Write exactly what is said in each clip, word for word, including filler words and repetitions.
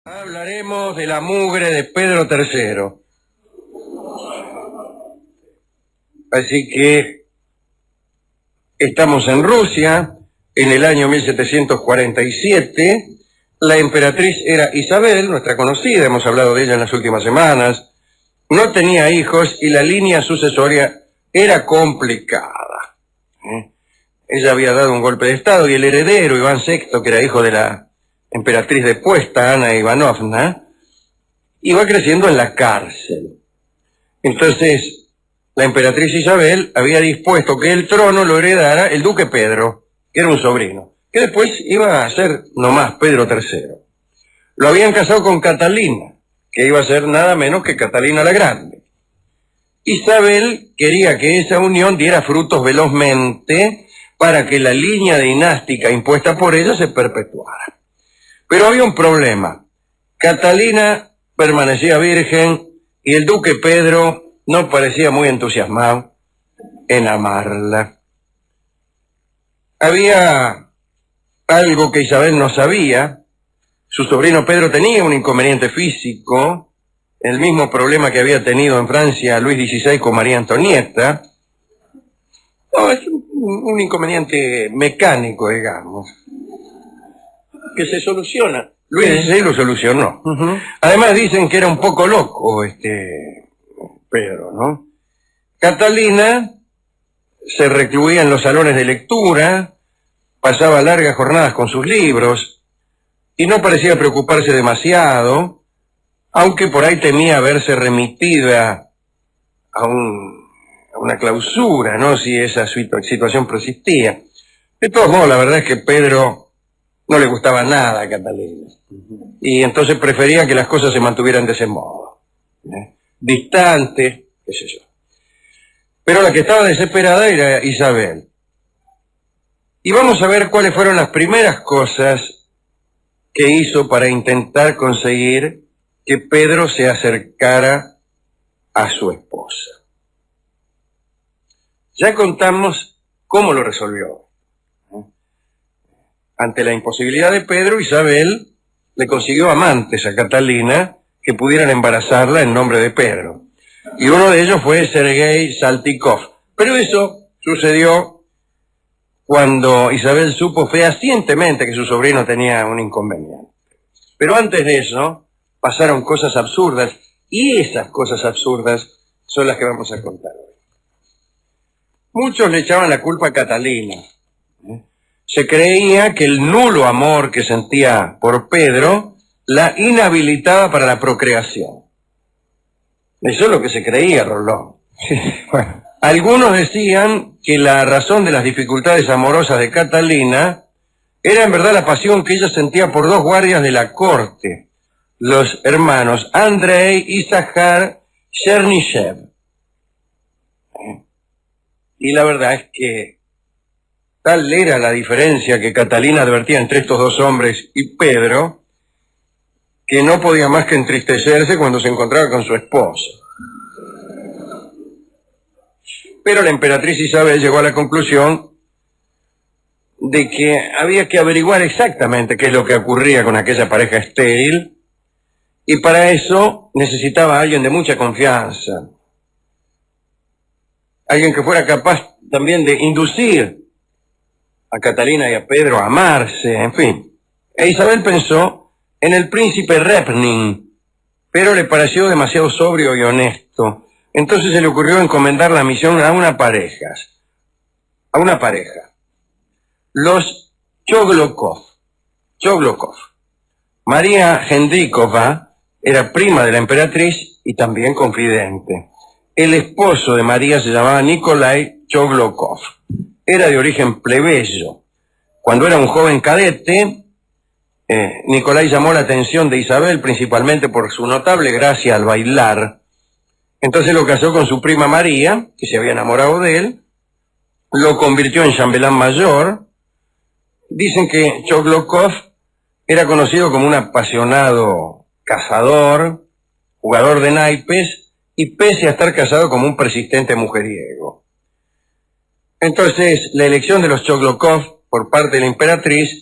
Hablaremos de la mugre de Pedro tercero. Así que estamos en Rusia, en el año mil setecientos cuarenta y siete. La emperatriz era Isabel, nuestra conocida, hemos hablado de ella en las últimas semanas. No tenía hijos y la línea sucesoria era complicada. ¿Eh? Ella había dado un golpe de estado y el heredero, Iván sexto, que era hijo de la emperatriz depuesta, Ana Ivanovna, iba creciendo en la cárcel. Entonces, la emperatriz Isabel había dispuesto que el trono lo heredara el duque Pedro, que era un sobrino, que después iba a ser nomás Pedro tercero. Lo habían casado con Catalina, que iba a ser nada menos que Catalina la Grande. Isabel quería que esa unión diera frutos velozmente para que la línea dinástica impuesta por ella se perpetuara. Pero había un problema. Catalina permanecía virgen y el duque Pedro no parecía muy entusiasmado en amarla. Había algo que Isabel no sabía. Su sobrino Pedro tenía un inconveniente físico, el mismo problema que había tenido en Francia Luis dieciséis con María Antonieta. No, es un, un inconveniente mecánico, digamos, que se soluciona. Luis dieciséis lo solucionó. Uh-huh. Además dicen que era un poco loco este Pedro, ¿no? Catalina se recluía en los salones de lectura, pasaba largas jornadas con sus libros y no parecía preocuparse demasiado, aunque por ahí temía verse remitida a, un, a una clausura, ¿no? Si esa situación persistía. De todos modos, la verdad es que Pedro no le gustaba nada a Catalina. Y entonces prefería que las cosas se mantuvieran de ese modo. ¿eh? Distante, qué sé yo. Pero la que estaba desesperada era Isabel. Y vamos a ver cuáles fueron las primeras cosas que hizo para intentar conseguir que Pedro se acercara a su esposa. Ya contamos cómo lo resolvió. Ante la imposibilidad de Pedro, Isabel le consiguió amantes a Catalina que pudieran embarazarla en nombre de Pedro. Y uno de ellos fue Sergei Saltykov. Pero eso sucedió cuando Isabel supo fehacientemente que su sobrino tenía un inconveniente. Pero antes de eso, pasaron cosas absurdas, y esas cosas absurdas son las que vamos a contar hoy. Muchos le echaban la culpa a Catalina. Se creía que el nulo amor que sentía por Pedro la inhabilitaba para la procreación. Eso es lo que se creía, Rolón. Bueno, algunos decían que la razón de las dificultades amorosas de Catalina era en verdad la pasión que ella sentía por dos guardias de la corte, los hermanos Andrei y Zahar Chernichev. Y la verdad es que tal era la diferencia que Catalina advertía entre estos dos hombres y Pedro, que no podía más que entristecerse cuando se encontraba con su esposa. Pero la emperatriz Isabel llegó a la conclusión de que había que averiguar exactamente qué es lo que ocurría con aquella pareja estéril, y para eso necesitaba a alguien de mucha confianza, alguien que fuera capaz también de inducir a Catalina y a Pedro a amarse, en fin. E Isabel pensó en el príncipe Repnin, pero le pareció demasiado sobrio y honesto. Entonces se le ocurrió encomendar la misión a una pareja, a una pareja, los Choglokov. Choglokov. María Hendrikova era prima de la emperatriz y también confidente. El esposo de María se llamaba Nikolai Choglokov. Era de origen plebeyo. Cuando era un joven cadete, eh, Nicolai llamó la atención de Isabel principalmente por su notable gracia al bailar. Entonces lo casó con su prima María, que se había enamorado de él, lo convirtió en chambelán mayor. Dicen que Choglokov era conocido como un apasionado cazador, jugador de naipes, y pese a estar casado como un persistente mujeriego. Entonces, la elección de los Choglokov por parte de la emperatriz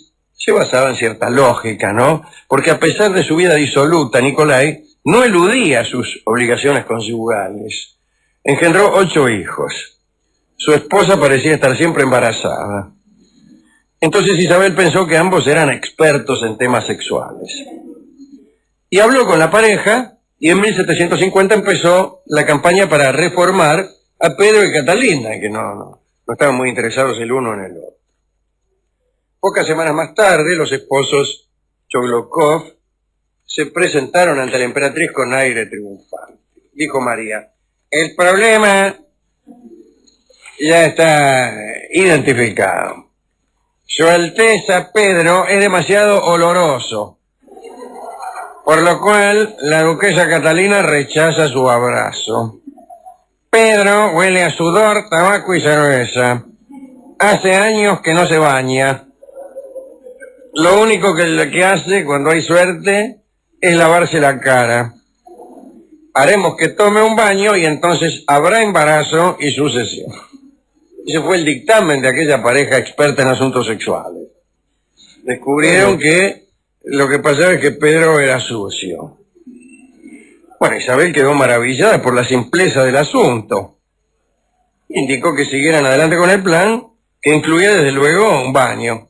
se basaba en cierta lógica, ¿no? Porque a pesar de su vida disoluta, Nicolai no eludía sus obligaciones conyugales. Engendró ocho hijos. Su esposa parecía estar siempre embarazada. Entonces Isabel pensó que ambos eran expertos en temas sexuales. Y habló con la pareja, y en mil setecientos cincuenta empezó la campaña para reformar a Pedro y Catalina, que no, no, no estaban muy interesados el uno en el otro. Pocas semanas más tarde, los esposos Choglokov se presentaron ante la emperatriz con aire triunfante. Dijo María: el problema ya está identificado. Su Alteza Pedro es demasiado oloroso, por lo cual la duquesa Catalina rechaza su abrazo. Pedro huele a sudor, tabaco y cerveza. Hace años que no se baña. Lo único que, que hace cuando hay suerte es lavarse la cara. Haremos que tome un baño y entonces habrá embarazo y sucesión. Ese fue el dictamen de aquella pareja experta en asuntos sexuales. Descubrieron que lo que pasaba es que Pedro era sucio. Bueno, Isabel quedó maravillada por la simpleza del asunto. Indicó que siguieran adelante con el plan, que incluía desde luego un baño.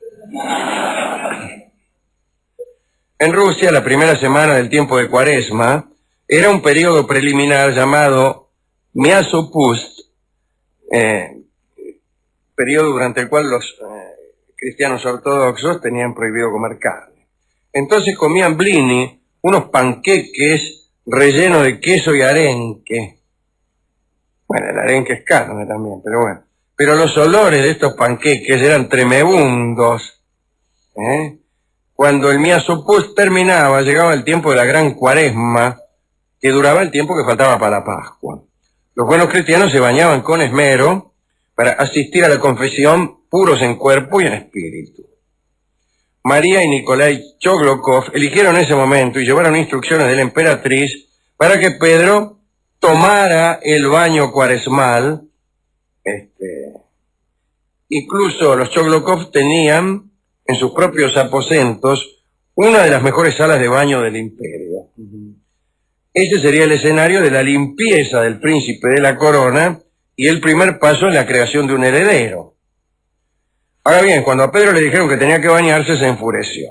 En Rusia, la primera semana del tiempo de Cuaresma era un periodo preliminar llamado Miasopust, eh, periodo durante el cual los eh, cristianos ortodoxos tenían prohibido comer carne. Entonces comían blini, unos panqueques rellenos de queso y arenque. Bueno, el arenque es carne también, pero bueno. Pero los olores de estos panqueques eran tremebundos. ¿eh? Cuando el Miasopust terminaba, llegaba el tiempo de la gran Cuaresma, que duraba el tiempo que faltaba para la Pascua. Los buenos cristianos se bañaban con esmero para asistir a la confesión puros en cuerpo y en espíritu. María y Nicolai Choglokov eligieron ese momento y llevaron instrucciones de la emperatriz para que Pedro tomara el baño cuaresmal. Este, incluso los Choglokov tenían en sus propios aposentos una de las mejores salas de baño del imperio. Ese sería el escenario de la limpieza del príncipe de la corona y el primer paso en la creación de un heredero. Ahora bien, cuando a Pedro le dijeron que tenía que bañarse, se enfureció.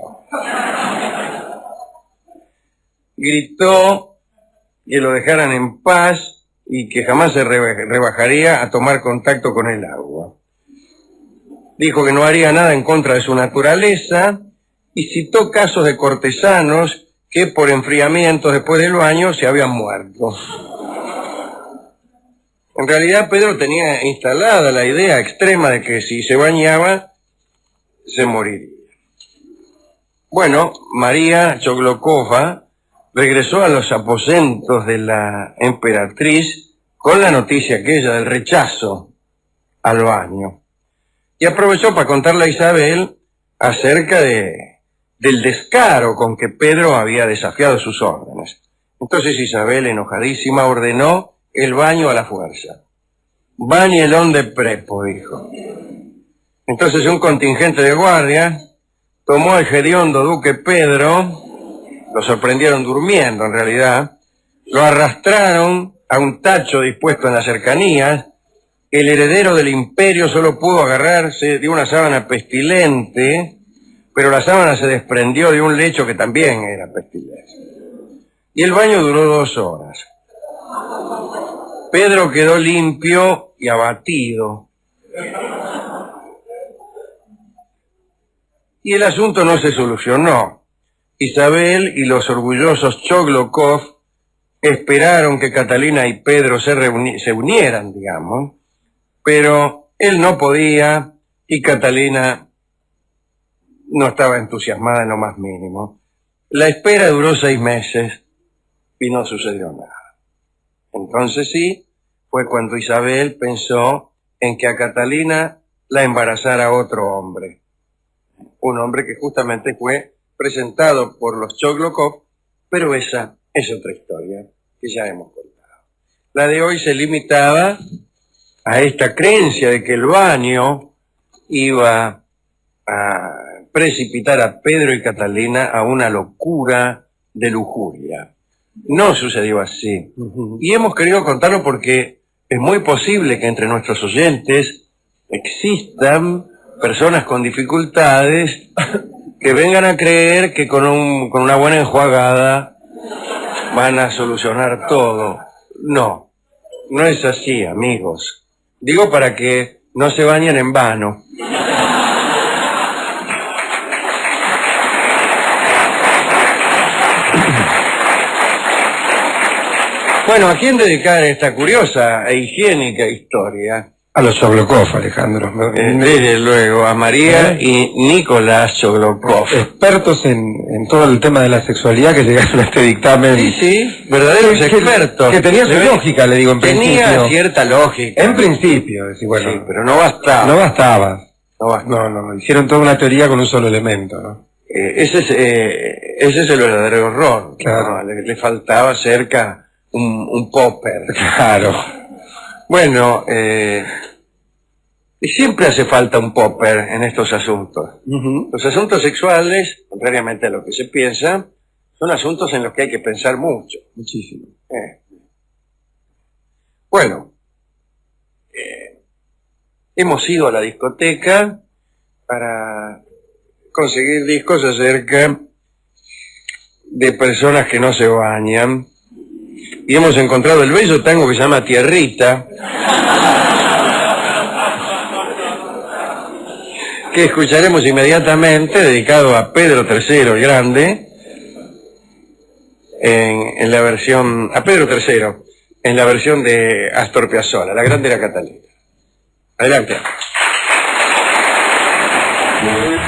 Gritó que lo dejaran en paz y que jamás se rebajaría a tomar contacto con el agua. Dijo que no haría nada en contra de su naturaleza y citó casos de cortesanos que por enfriamientos después del baño se habían muerto. En realidad Pedro tenía instalada la idea extrema de que si se bañaba, se moriría. Bueno, María Choglokova regresó a los aposentos de la emperatriz con la noticia aquella del rechazo al baño. Y aprovechó para contarle a Isabel acerca de, del descaro con que Pedro había desafiado sus órdenes. Entonces Isabel, enojadísima, ordenó el baño a la fuerza. Bañelón de prepo, dijo. Entonces un contingente de guardia tomó al hediondo duque Pedro, lo sorprendieron durmiendo en realidad, lo arrastraron a un tacho dispuesto en las cercanías. El heredero del imperio solo pudo agarrarse de una sábana pestilente, pero la sábana se desprendió de un lecho que también era pestilente. Y el baño duró dos horas. Pedro quedó limpio y abatido. Y el asunto no se solucionó. Isabel y los orgullosos Choglokov esperaron que Catalina y Pedro se, se unieran, digamos, pero él no podía y Catalina no estaba entusiasmada en lo más mínimo. La espera duró seis meses y no sucedió nada. Entonces sí, fue cuando Isabel pensó en que a Catalina la embarazara otro hombre. Un hombre que justamente fue presentado por los Choglokov, pero esa es otra historia que ya hemos contado. La de hoy se limitaba a esta creencia de que el baño iba a precipitar a Pedro y Catalina a una locura de lujuria. No sucedió así. Uh-huh. Y hemos querido contarlo porque es muy posible que entre nuestros oyentes existan personas con dificultades que vengan a creer que con, un, con una buena enjuagada van a solucionar todo. No, no es así, amigos. Digo para que no se bañen en vano. Bueno, ¿a quién dedicar esta curiosa e higiénica historia? A los Choglokov, Alejandro. Eh, desde luego, a María ¿Eh? y Nicolás Choglokov. Expertos en, en todo el tema de la sexualidad que llegaron a este dictamen. Sí, sí, verdaderos que, expertos. Que, que tenía su le lógica, le digo, en tenía principio. Tenía cierta lógica. En principio, decir, bueno. Sí, pero no bastaba. No bastaba. No bastaba. No, no, hicieron toda una teoría con un solo elemento, ¿no? Eh, ese, es, eh, ese es el verdadero error. Claro. ¿No? Le, le faltaba cerca un, un popper. Claro. Bueno, eh, siempre hace falta un popper en estos asuntos. Uh-huh. Los asuntos sexuales, contrariamente a lo que se piensa, son asuntos en los que hay que pensar mucho. Muchísimo. Eh. Bueno, eh, hemos ido a la discoteca para conseguir discos acerca de personas que no se bañan. Y hemos encontrado el bello tango que se llama Tierrita, que escucharemos inmediatamente, dedicado a Pedro tercero el Grande, en, en la versión, a Pedro tercero, en la versión de Astor Piazzolla, la Grande era Catalina. Adelante.